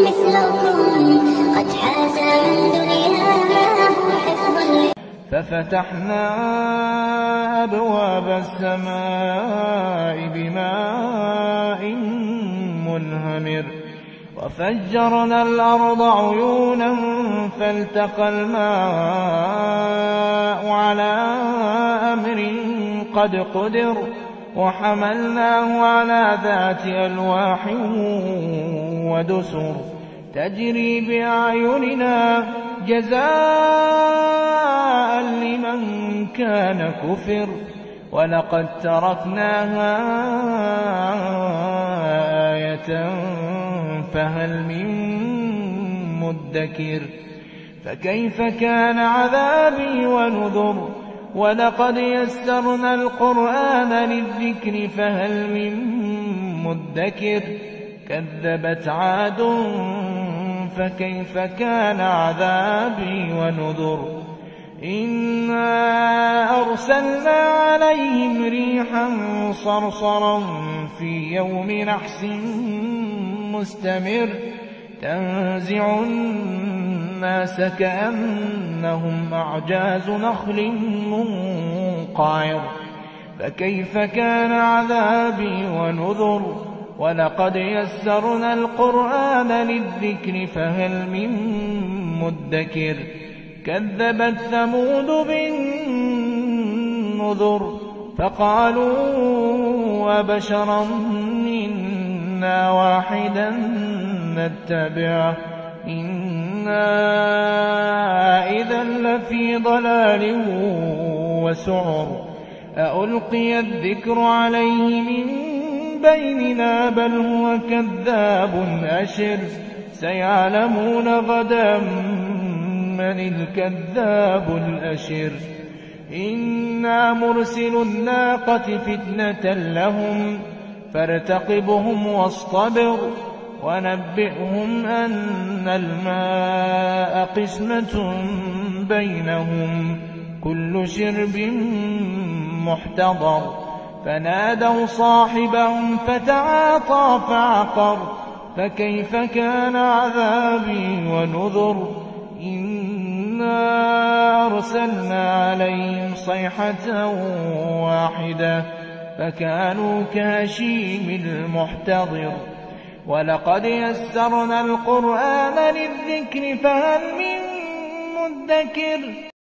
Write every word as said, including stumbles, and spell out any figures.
مثلكم قد حاز من دنياه حفظا. ففتحنا أبواب السماء بماء منهمر وفجرنا الأرض عيونا فالتقى الماء على أمر قد قدر وحملناه على ذات ألواح ودسر تجري بأعيننا جزاء لمن كان كفر. ولقد تركناها آية فهل من مدكر. فكيف كان عذابي ونذر. ولقد يسرنا القرآن للذكر فهل من مدكر. كذبت عاد فكيف كان عذابي ونذر. إنا أرسلنا عليهم ريحا صرصرا في يوم نحس مستمر تنزع الناس كأنهم أعجاز نخل منقعر. فكيف كان عذابي ونذر. ولقد يسرنا القرآن للذكر فهل من مدكر. كذبت ثمود بالنذر فقالوا وبشرا منا واحدا نتبعه إنا إذا لفي ضلال وسعر. ألقي الذكر عليه من بيننا بل هو كذاب أشر. سيعلمون غدا من الكذاب الأشر. إنا مرسل الناقة فتنة لهم فارتقبهم واصطبر ونبئهم أن الماء قسمة بينهم كل شرب محتضر. فنادوا صاحبهم فتعاطى فعقر. فكيف كان عذابي ونذر. إنا أرسلنا عليهم صيحة واحدة فكانوا كهشيم المحتضر. ولقد يسرنا القرآن للذكر فهل من مدكر.